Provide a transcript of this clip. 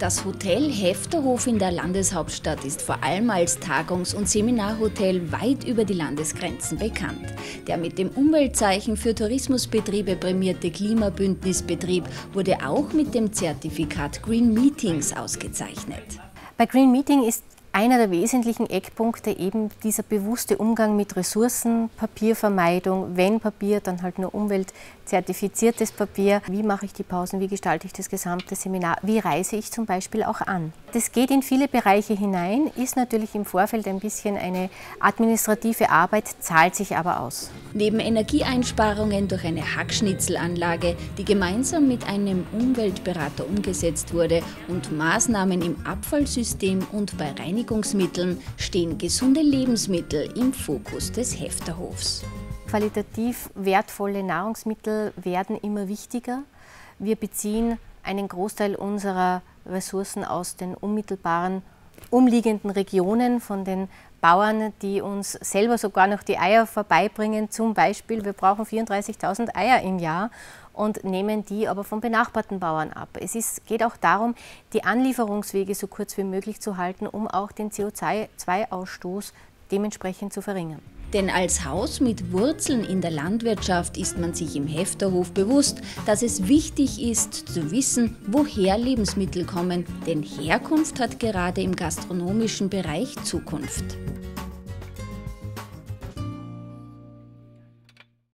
Das Hotel Hefterhof in der Landeshauptstadt ist vor allem als Tagungs- und Seminarhotel weit über die Landesgrenzen bekannt. Der mit dem Umweltzeichen für Tourismusbetriebe prämierte Klimabündnisbetrieb wurde auch mit dem Zertifikat Green Meetings ausgezeichnet. Bei Green Meeting ist einer der wesentlichen Eckpunkte eben dieser bewusste Umgang mit Ressourcen, Papiervermeidung, wenn Papier, dann halt nur umweltzertifiziertes Papier. Wie mache ich die Pausen, wie gestalte ich das gesamte Seminar, wie reise ich zum Beispiel auch an. Das geht in viele Bereiche hinein, ist natürlich im Vorfeld ein bisschen eine administrative Arbeit, zahlt sich aber aus. Neben Energieeinsparungen durch eine Hackschnitzelanlage, die gemeinsam mit einem Umweltberater umgesetzt wurde, und Maßnahmen im Abfallsystem und bei Reinigungsmitteln stehen gesunde Lebensmittel im Fokus des Hefterhofs. Qualitativ wertvolle Nahrungsmittel werden immer wichtiger. Wir beziehen einen Großteil unserer Ressourcen aus den unmittelbaren umliegenden Regionen, von den Bauern, die uns selber sogar noch die Eier vorbeibringen. Zum Beispiel, wir brauchen 34.000 Eier im Jahr und nehmen die aber von benachbarten Bauern ab. Geht auch darum, die Anlieferungswege so kurz wie möglich zu halten, um auch den CO2-Ausstoß dementsprechend zu verringern. Denn als Haus mit Wurzeln in der Landwirtschaft ist man sich im Hefterhof bewusst, dass es wichtig ist zu wissen, woher Lebensmittel kommen, denn Herkunft hat gerade im gastronomischen Bereich Zukunft.